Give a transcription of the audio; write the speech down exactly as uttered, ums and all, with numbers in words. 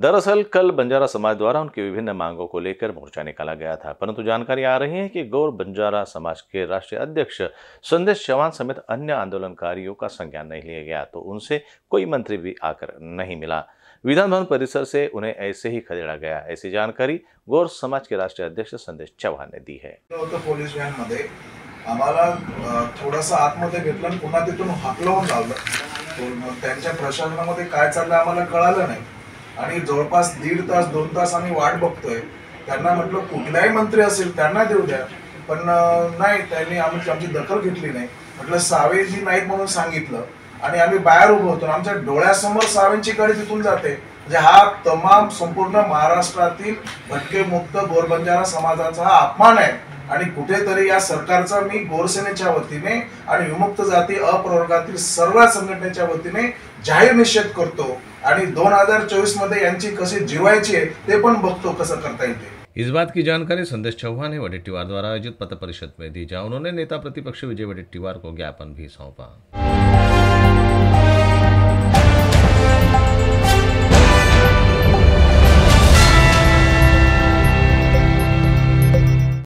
दरअसल कल बंजारा समाज द्वारा उनकी विभिन्न मांगों को लेकर मोर्चा निकाला गया था, परंतु जानकारी आ रही है कि गौर बंजारा समाज के राष्ट्रीय अध्यक्ष संदेश चौहान समेत अन्य आंदोलनकारियों का संज्ञान नहीं लिया गया, तो उनसे कोई मंत्री भी आकर नहीं मिला। विधान भवन परिसर से उन्हें ऐसे ही खदेड़ा गया। ऐसी जानकारी गौर समाज के राष्ट्रीय अध्यक्ष संदेश चौहान ने दी है। पोलीस व्हॅन मध्ये आम्हाला थोडासा आतमध्ये घेतलं आणि पुन्हा तिथून हाकलवून लावलं। त्यांच्या प्रशासनामध्ये काय चाललं आम्हाला कळालं नाही आणि जवळपास दीड तास दोन तास आम्ही वाट बघतोय। त्यांना म्हटलं कुठलाही मंत्री असेल त्यांना देऊ द्या, पण नाही, त्यांनी आमची आमची दखल घेतली नाही। म्हटलं सावेजी नाहीत म्हणून सांगितलं आणि आम्ही बाहेर उभे होतो। आमच्या डोळ्यासमोर सावेंची गाडी तिथून जाते। म्हणजे हा तमाम संपूर्ण महाराष्ट्रातील भटके मुक्त गोर बंजारा समाजाचा हा अपमान आहे आणि कुठेतरी या सरकारचा मी गोरसेनेच्या वतीने आणि विमुक्त जाती अप्रवर्गातील सर्व संघटनेच्या वतीने जाहीर निषेध करतो आणि दोन हजार चौबीस मध्ये यांची कशी जिवायची आहे ते पण बघतो कसं करता येते। इस बात की जानकारी संदेश चौहान ने वडेट्टीवार द्वारा आयोजित पत्र परिषद में दी, जहां उन्होंने नेता प्रतिपक्ष विजय वडेट्टीवार को ज्ञापन भी सौंपा।